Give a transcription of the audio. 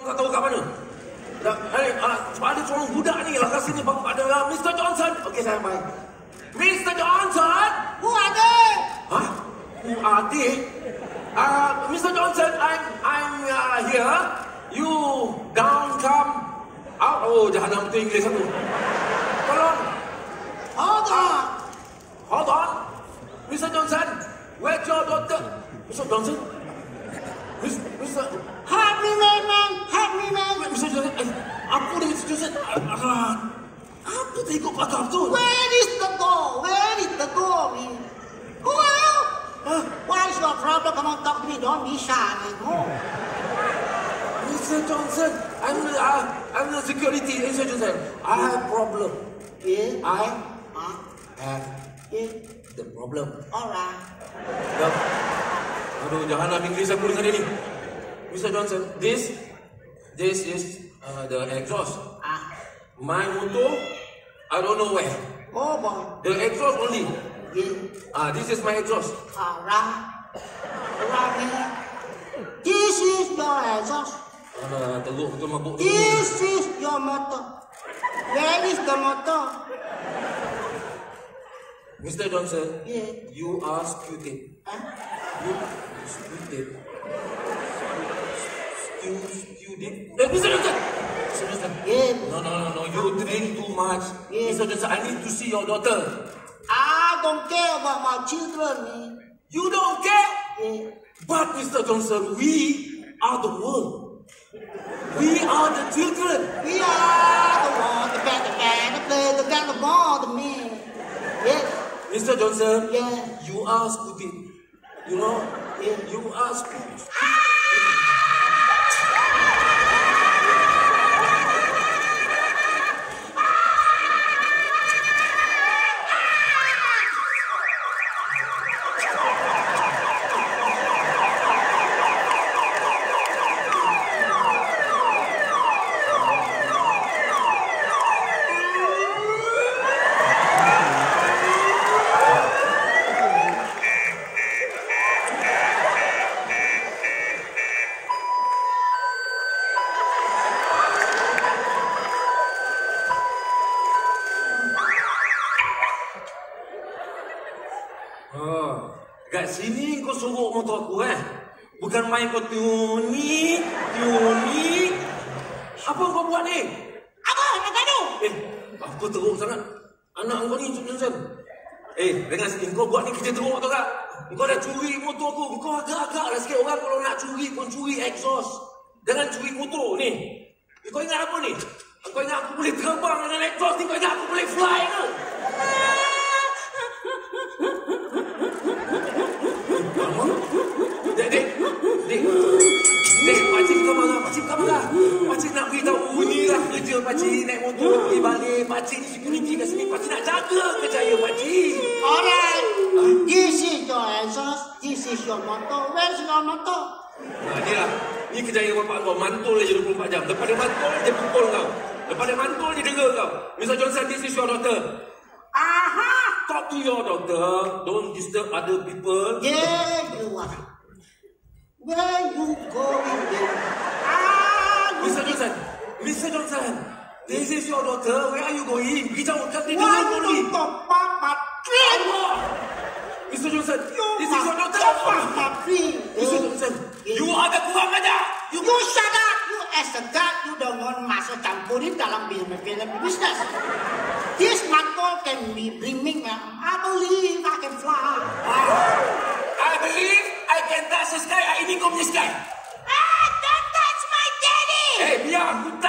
kau tahu kat mana? Ada seorang budak ni lah kat sini ada Mr. Johnson. Okey, saya baik. Mr. Johnson! Who are they? Huh? Who are they? Mr. Johnson, I'm here. You down, come out. Oh, jahanam betul Inggeris satu. Tolong. Hold on. Mr. Johnson, where's your daughter? Mr. Johnson? Mr. Help me, man. Help me, man. Mr. Johnson, apa dia Mr. Johnson? Apa tengok pagar tu? Where is the door? Man? Who are you? What is your problem? Come on, talk to me. Don't be shy, man. No. Mr. Johnson, I'm the security. Mr. Johnson, I have problem. Yeah. I have the problem. Alright. Aduh, jahanam Inggeris aku dengan dia ni. Mr. Johnson, this is the exhaust. My motor, I don't know where. Oh boy. The exhaust only. Yeah. This is my exhaust. Alright, man. This is your exhaust. Teruk betul mabuk tu. This is your motor. Where is the motor? Mr. Johnson, Yeah. you are stupid. Huh? You stupid. Stupid. Mr. Johnson! Mr. Johnson. Yeah. No. You drink too much. Yeah. Mr. Johnson, I need to see your daughter. I don't care about my children, man. You don't care? Yeah. But Mr. Johnson, we are the world. We are the children. We are the one, the band, the play, the gun, the ball, the man. Yeah. Mr. Johnson, Yeah. you are stupid. You know? Yeah. You are stupid. Kat sini kau sorok motor aku Bukan main kau tiuni. Apa kau buat ni? Apa? Nak gaduh? Aku teruk sangat. Anak kau ni Johnson. Dengar sini, kau buat ni kerja teruk tau tak? Kau dah curi motor aku. Kau agak-agak lah sikit orang kalau nak curi pun curi exhaust. Jangan curi motor ni. Kau ingat apa ni? Kau ingat aku boleh terbang dengan exhaust ni? Kau ingat aku boleh fly ke? Dek, pakcik bukan marah. Pakcik nak beritahu ni lah kerja pakcik naik motor pergi balik. Pakcik ni security kat sini. Pakcik nak jaga kerjaya pakcik. Alright. This is your exhaust. This is your motor. Where's your motor? Ni lah. Ni kerjaya bapak kau. Mantul je 24 jam. Lepas dia mantul, dia pukul kau. Lepas dia mantul, dia dera kau. Mr. Johnson, this is your daughter. Aha. Talk to your daughter. Don't disturb other people. Yeah, you are. Where you going there? Mr. Johnson, this is your daughter. Where are you going? Pergi jauh, kat dia Why dengar kau ni. you talk about my dream? Mr. Johnson, this is your daughter. Mr. Johnson, you agak kurang ajar. You shut up. You as a guy, you don't want masuk campurin dalam film business. This motor can be brimming, man. I believe I can fly. I believe I can touch the sky. Ini kau punya sky. Don't touch my daddy. Biar aku touch.